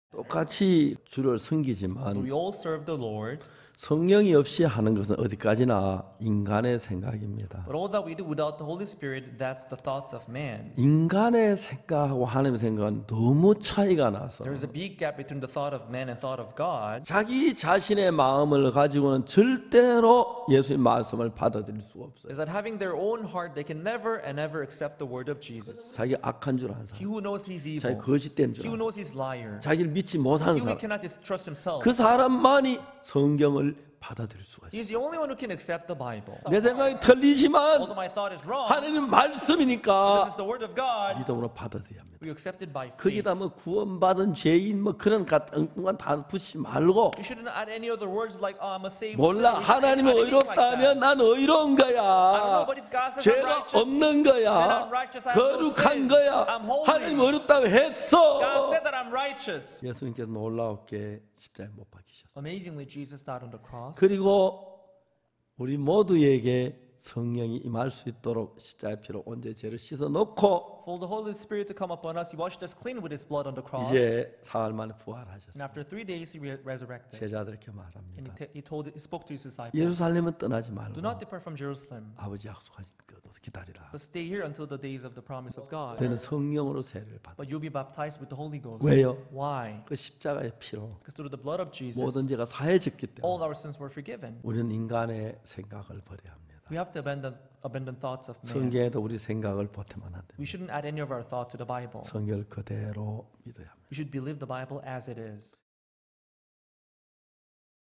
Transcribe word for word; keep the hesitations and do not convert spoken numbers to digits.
똑같이 주를 But 섬기지만 we all serve the Lord. 성령이 없이 하는 것은 어디까지나 인간의 생각입니다. But all that we do without the Holy Spirit, that's the thoughts of man. 인간의 생각하고 하나님의 생각은 너무 차이가 나서 There is a big gap between the thought of man and thought of God. 자기 자신의 마음을 가지고는 절대로 예수의 말씀을 받아들일 수가 없어요. Is that having their own heart, they can never and ever accept the word of Jesus. 자기 악한 줄 아는 He 사람, who knows he's 자기 evil. 거짓된 줄 He who 아는 사람, knows he's liar. 자기를 믿지 못하는 He who 사람, cannot just trust himself. 그 사람만이 성경을 받아들일 수가 있어요. He's the only one who can accept the Bible. 내 생각이 틀리지만 Although my thought is wrong, 하나님 this 말씀이니까 is the word of God. 믿음으로 받아들여야 합니다. We accept it by faith. 거기다 뭐 구원받은 죄인 뭐 그런 엉뚱한 단어 붙이지 말고 You shouldn't add any other words like, oh, I'm a saved 몰라 sinner. We shouldn't 하나님이 add anything like 의롭다면 that. 난 의로운 I don't know, 거야. but if God says I'm 죄가 righteous, 없는 then 거야. I'm righteous, I have no 거룩한 sin. 거야. I'm holy. 하나님 의롭다고 God 했어. said that I'm righteous. 예수님께서 놀라웠게 십자가에 못 박히셨어요. Amazingly, Jesus died on the cross. 그리고 우리 모두에게 성령이 임할 수 있도록 십자가의 피로 온전히 죄를 씻어 놓고 For the Holy Spirit to come upon us, He washed us clean with His blood on the cross. 이제 사흘 만에 And 부활하셨어요. after three days, He re- resurrected. 제자들에게 And 말합니다. he, t- he told, He spoke to His disciples. 예루살렘은 떠나지 Do 말고 not depart from Jerusalem, 아버지 약속하신 것 기다리라. but stay here until the days of the promise of God. 너는 성령으로 세례를 받아. But you'll be baptized with the Holy Ghost. 왜요? Why? 그 십자가의 피로 Because through the blood of Jesus, 모든 죄가 사해졌기 all 때문에 our sins were forgiven. 우리는 인간의 생각을 버려야 합니다. We have to abandon, abandon thoughts of man. 성경에도 우리 생각을 보태면 안 됩니다. We shouldn't add any of our thought to the Bible. 성경을 그대로 믿어야 합니다. We should believe the Bible as it is.